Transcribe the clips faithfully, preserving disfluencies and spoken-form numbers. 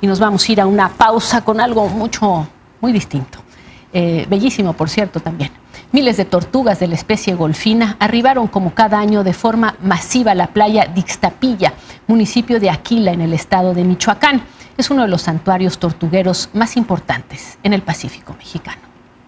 y nos vamos a ir a una pausa con algo mucho, muy distinto. Eh, bellísimo, por cierto, también. Miles de tortugas de la especie golfina arribaron como cada año de forma masiva a la playa de Ixtapilla, municipio de Aquila, en el estado de Michoacán. Es uno de los santuarios tortugueros más importantes en el Pacífico mexicano.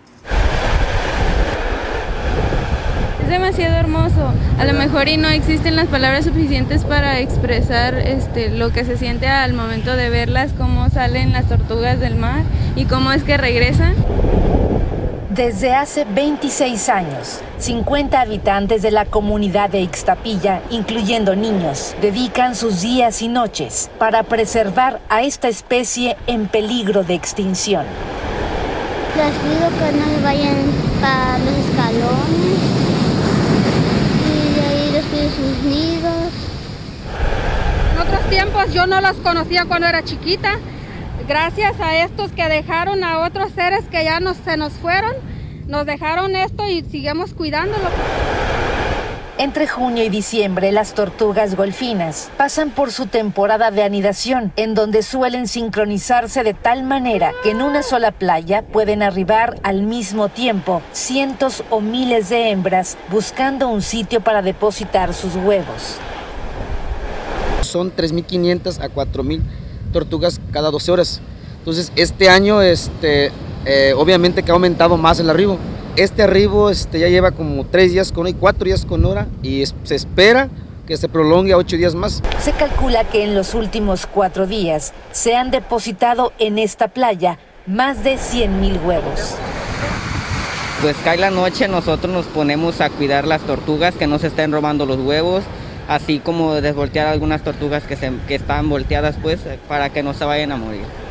Es demasiado hermoso. A lo mejor y no existen las palabras suficientes para expresar este, lo que se siente al momento de verlas, cómo salen las tortugas del mar y cómo es que regresan. Desde hace veintiséis años, cincuenta habitantes de la comunidad de Ixtapilla, incluyendo niños, dedican sus días y noches para preservar a esta especie en peligro de extinción. Les pido que no se vayan para los escalones y de ahí les pido sus nidos. En otros tiempos yo no los conocía cuando era chiquita. Gracias a estos que dejaron a otros seres que ya nos, se nos fueron, nos dejaron esto y seguimos cuidándolo. Entre junio y diciembre, las tortugas golfinas pasan por su temporada de anidación, en donde suelen sincronizarse de tal manera que en una sola playa pueden arribar al mismo tiempo cientos o miles de hembras buscando un sitio para depositar sus huevos. Son tres mil quinientas a cuatro mil tortugas cada doce horas. Entonces este año este, eh, obviamente que ha aumentado más el arribo. Este arribo este, ya lleva como tres días con hora y cuatro días con hora y es, se espera que se prolongue a ocho días más. Se calcula que en los últimos cuatro días se han depositado en esta playa más de cien mil huevos. Pues cae la noche, nosotros nos ponemos a cuidar las tortugas, que no se estén robando los huevos, así como desvoltear algunas tortugas que, se, que están volteadas pues para que no se vayan a morir.